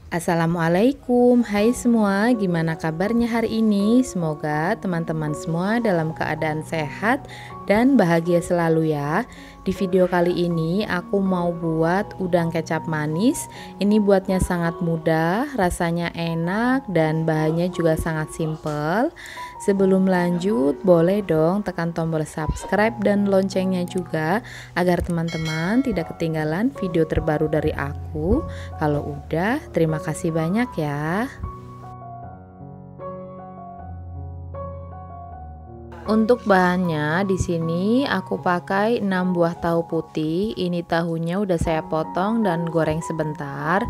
Assalamualaikum, hai semua, gimana kabarnya hari ini? Semoga teman-teman semua dalam keadaan sehat dan bahagia selalu ya. Di video kali ini aku mau buat udang kecap manis. Ini buatnya sangat mudah, rasanya enak dan bahannya juga sangat simpel. Sebelum lanjut, boleh dong tekan tombol subscribe dan loncengnya juga agar teman-teman tidak ketinggalan video terbaru dari aku. Kalau udah, terima kasih banyak ya. Untuk bahannya di sini aku pakai 6 buah tahu putih. Ini tahunya udah saya potong dan goreng sebentar.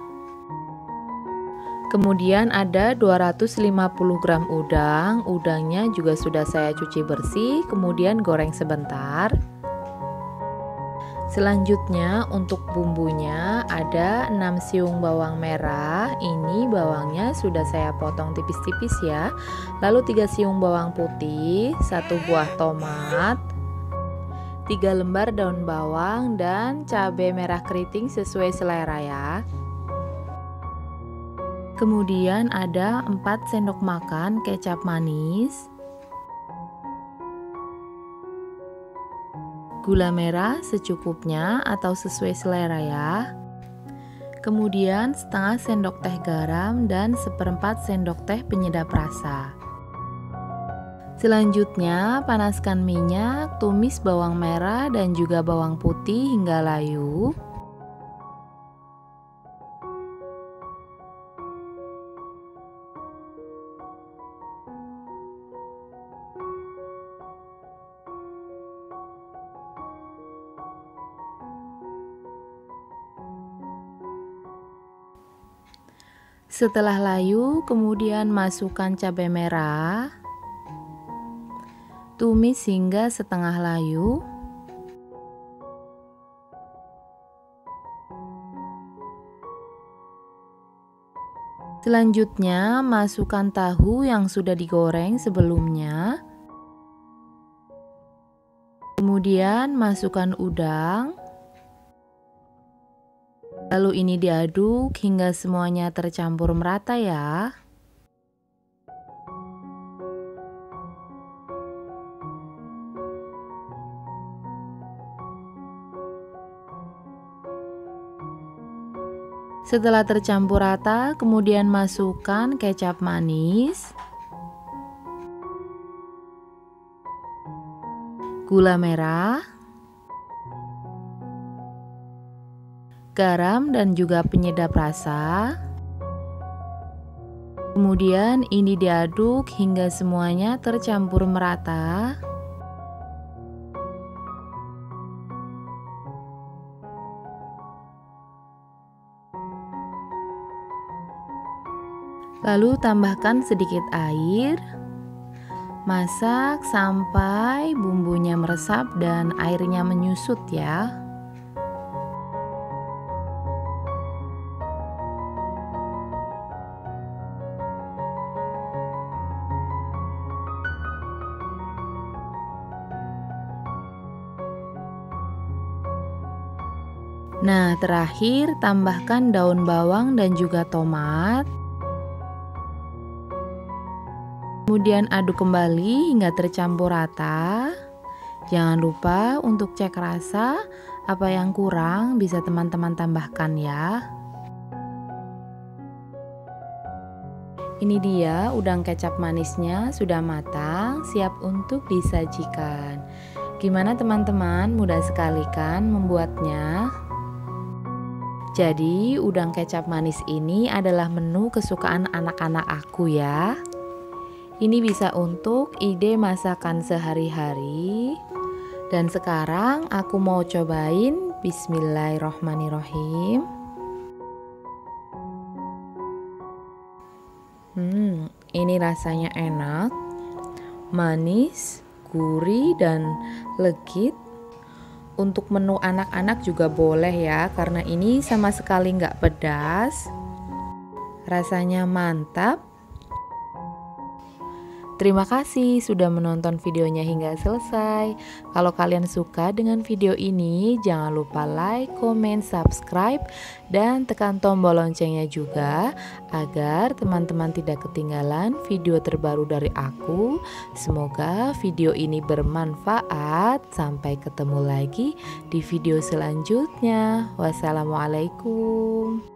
Kemudian ada 250 gram udang. Udangnya juga sudah saya cuci bersih, kemudian goreng sebentar. Selanjutnya untuk bumbunya ada 6 siung bawang merah. Ini bawangnya sudah saya potong tipis-tipis ya. Lalu 3 siung bawang putih, 1 buah tomat, 3 lembar daun bawang dan cabai merah keriting sesuai selera ya. Kemudian ada 4 sendok makan kecap manis, gula merah secukupnya atau sesuai selera ya. Kemudian setengah sendok teh garam dan 1/4 sendok teh penyedap rasa. Selanjutnya panaskan minyak, tumis bawang merah dan juga bawang putih hingga layu. Setelah layu, kemudian masukkan cabai merah, tumis hingga setengah layu. Selanjutnya, masukkan tahu yang sudah digoreng sebelumnya. Kemudian masukkan udang. Lalu ini diaduk hingga semuanya tercampur merata ya. Setelah tercampur rata, kemudian masukkan kecap manis, gula merah, garam dan juga penyedap rasa. Kemudian ini diaduk hingga semuanya tercampur merata. Lalu tambahkan sedikit air. Masak sampai bumbunya meresap dan airnya menyusut ya. Nah, terakhir tambahkan daun bawang dan juga tomat. Kemudian aduk kembali hingga tercampur rata. Jangan lupa untuk cek rasa, apa yang kurang bisa teman-teman tambahkan ya. Ini dia udang kecap manisnya sudah matang, siap untuk disajikan. Gimana teman-teman, mudah sekali kan membuatnya? Jadi udang kecap manis ini adalah menu kesukaan anak-anak aku ya. Ini bisa untuk ide masakan sehari-hari. Dan sekarang aku mau cobain. Bismillahirrohmanirrohim. Ini rasanya enak, manis, gurih dan legit. Untuk menu anak-anak juga boleh ya, karena ini sama sekali nggak pedas. Rasanya mantap. Terima kasih sudah menonton videonya hingga selesai. Kalau kalian suka dengan video ini, jangan lupa like, comment, subscribe, dan tekan tombol loncengnya juga agar teman-teman tidak ketinggalan video terbaru dari aku. Semoga video ini bermanfaat. Sampai ketemu lagi di video selanjutnya. Wassalamualaikum.